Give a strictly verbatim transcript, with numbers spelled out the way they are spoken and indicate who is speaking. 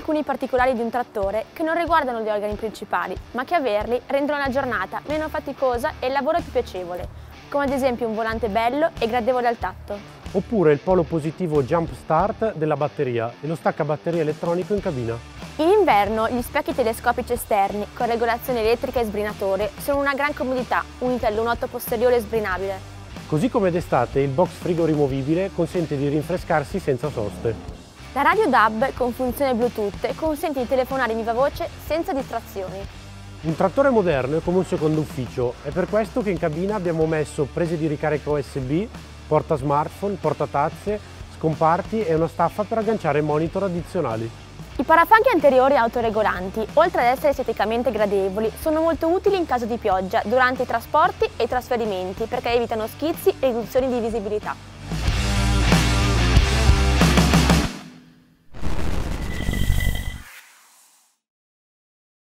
Speaker 1: alcuni particolari di un trattore che non riguardano gli organi principali, ma che averli rendono la giornata meno faticosa e il lavoro più piacevole, come ad esempio un volante bello e gradevole al tatto.
Speaker 2: Oppure il polo positivo Jump Start della batteria e lo stacca batteria elettronico in cabina.
Speaker 1: In inverno gli specchi telescopici esterni con regolazione elettrica e sbrinatore sono una gran comodità, unita al lunotto posteriore sbrinabile.
Speaker 2: Così come d'estate il box frigo rimovibile consente di rinfrescarsi senza soste.
Speaker 1: La radio D A B con funzione Bluetooth consente di telefonare in viva voce senza distrazioni.
Speaker 2: Un trattore moderno è come un secondo ufficio, è per questo che in cabina abbiamo messo prese di ricarica U S B, porta smartphone, portatazze, scomparti e una staffa per agganciare monitor addizionali.
Speaker 1: I parafanchi anteriori autoregolanti, oltre ad essere esteticamente gradevoli, sono molto utili in caso di pioggia, durante i trasporti e i trasferimenti perché evitano schizzi e riduzioni di visibilità.